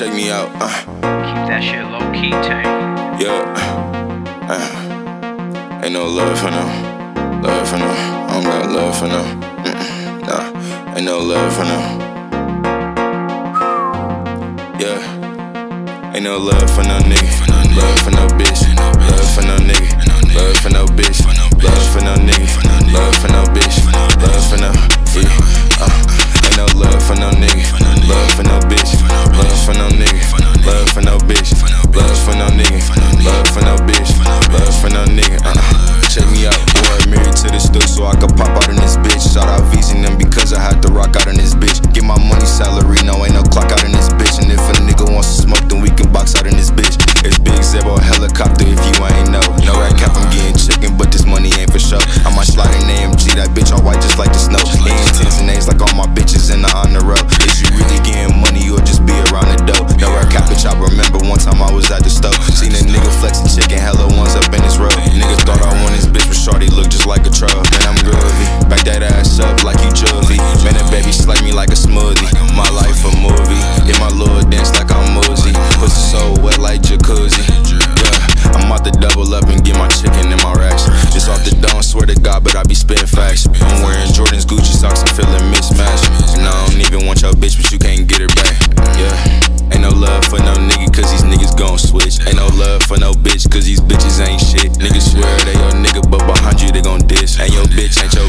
check me out. Keep that shit low key, Tank. Yeah. Ain't no love for no. Love for no. I don't got love for no. Nah, ain't no love for no. Yeah. Ain't no love for no nigga. Love for no bitch. Love for no nigga. Love for no bitch. Love for no nigga. Love for no bitch. Love for no. Yeah. Ain't no love for no nigga. Love for no bitch. Love for no nigga. Love for no bitch. Love for no nigga. Love for no bitch. Love for no nigga. Check me out. Boy, married to the stool so I could pop out in this bitch. Shout out VZ and them because I had to rock out in this bitch. Get my money salary, no ain't no clock out in this bitch. And if a nigga wants to smoke, then we can box out in this bitch. It's Big Zebo helicopter if you ain't know. No rat cap, I'm getting chicken, but this money ain't for show. I might slide in AMG, that bitch all white just like the snow. Tens and A's like all my bitches in the on the road. Is you really getting money or just be around the dough? No rat cap, bitch, I remember one time I was at the stove. Seen a nigga flexing chicken, hella ones up in his road. Nigga thought I won his bitch, but shorty look just like a troll. Man, I'm groovy, back that ass up like you juvie. Man, that baby slap me like a smoothie. My life a movie, yeah, my little dance like I'm Mosey. Pussy so wet like jacuzzi. Yeah, I'm out to double up and get my chicken in my racks. Just off the dome, swear to God, but I be spitting facts. I'm wearing Jordans, Gucci socks, I'm feeling mismatched. And I don't even want your bitch, but you can't get her back. Yeah, ain't no love for no nigga, cause these niggas gon' switch. Ain't no love for no bitch, cause these bitches ain't shit. Niggas swear they your nigga, but behind you they gon' diss. And your bitch ain't your